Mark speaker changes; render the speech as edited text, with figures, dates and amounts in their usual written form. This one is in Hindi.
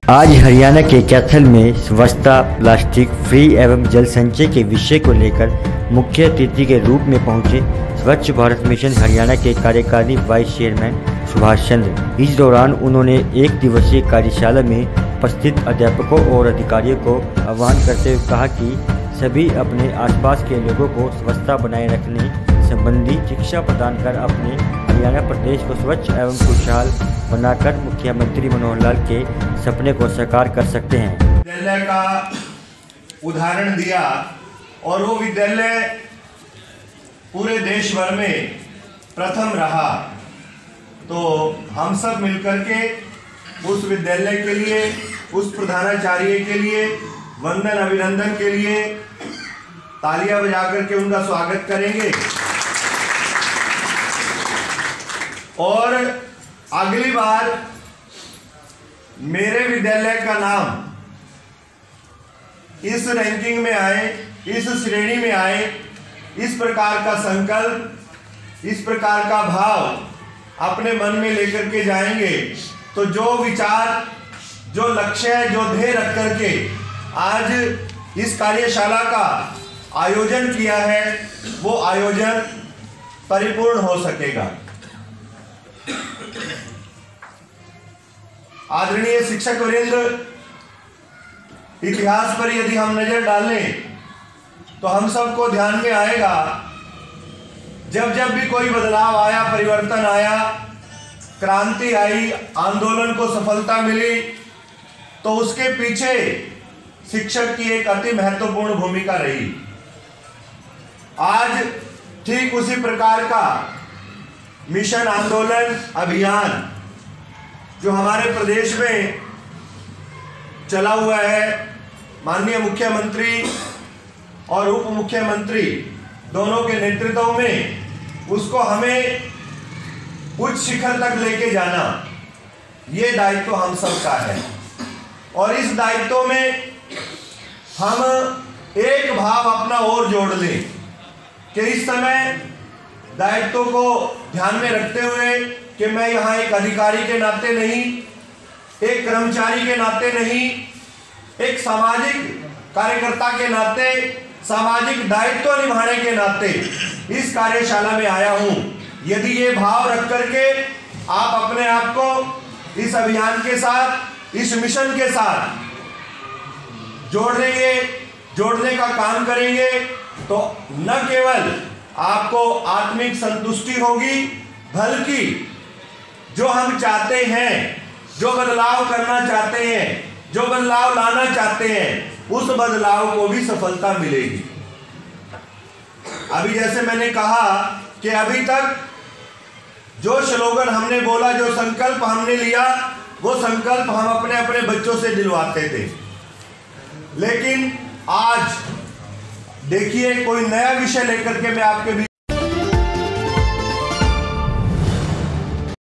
Speaker 1: आज हरियाणा के कैथल में स्वच्छता, प्लास्टिक फ्री एवं जल संचय के विषय को लेकर मुख्य अतिथि के रूप में पहुंचे स्वच्छ भारत मिशन हरियाणा के कार्यकारी वाइस चेयरमैन सुभाष चंद्र। इस दौरान उन्होंने एक दिवसीय कार्यशाला में उपस्थित अध्यापकों और अधिकारियों को आह्वान करते हुए कहा कि सभी अपने आसपास के लोगों को स्वच्छता बनाए रखने संबंधी शिक्षा प्रदान कर अपने हरियाणा प्रदेश को स्वच्छ एवं खुशहाल बनाकर मुख्यमंत्री मनोहर लाल के सपने को साकार कर सकते हैं।
Speaker 2: विद्यालय का उदाहरण दिया और वो विद्यालय पूरे देश भर में प्रथम रहा, तो हम सब मिलकर के उस विद्यालय के लिए, उस प्रधानाचार्य के लिए वंदन अभिनंदन के लिए तालियां बजाकर के उनका स्वागत करेंगे। और अगली बार मेरे विद्यालय का नाम इस रैंकिंग में आए, इस श्रेणी में आए, इस प्रकार का संकल्प, इस प्रकार का भाव अपने मन में लेकर के जाएंगे, तो जो विचार, जो लक्ष्य, जो ध्येय रख करके आज इस कार्यशाला का आयोजन किया है, वो आयोजन परिपूर्ण हो सकेगा। आदरणीय शिक्षक वरिंद्र, इतिहास पर यदि हम नजर डालें तो हम सबको ध्यान में आएगा, जब जब भी कोई बदलाव आया, परिवर्तन आया, क्रांति आई, आंदोलन को सफलता मिली, तो उसके पीछे शिक्षक की एक अति महत्वपूर्ण भूमिका रही। आज ठीक उसी प्रकार का मिशन, आंदोलन, अभियान जो हमारे प्रदेश में चला हुआ है, माननीय मुख्यमंत्री और उप मुख्यमंत्री दोनों के नेतृत्व में, उसको हमें उच्च शिखर तक लेके जाना, ये दायित्व हम सबका है। और इस दायित्व में हम एक भाव अपना और जोड़ लें कि इस समय दायित्व को ध्यान में रखते हुए कि मैं यहाँ एक अधिकारी के नाते नहीं, एक कर्मचारी के नाते नहीं, एक सामाजिक कार्यकर्ता के नाते, सामाजिक दायित्व निभाने के नाते इस कार्यशाला में आया हूँ। यदि ये भाव रख करके आप अपने आप को इस अभियान के साथ, इस मिशन के साथ जोड़ने का काम करेंगे, तो न केवल आपको आत्मिक संतुष्टि होगी, बल्कि जो हम चाहते हैं, जो बदलाव करना चाहते हैं, जो बदलाव लाना चाहते हैं, उस बदलाव को भी सफलता मिलेगी। अभी जैसे मैंने कहा कि अभी तक जो स्लोगन हमने बोला, जो संकल्प हमने लिया, वो संकल्प हम अपने अपने बच्चों से दिलवाते थे। लेकिन आज देखिए, कोई नया विषय लेकर के मैं आपके बीच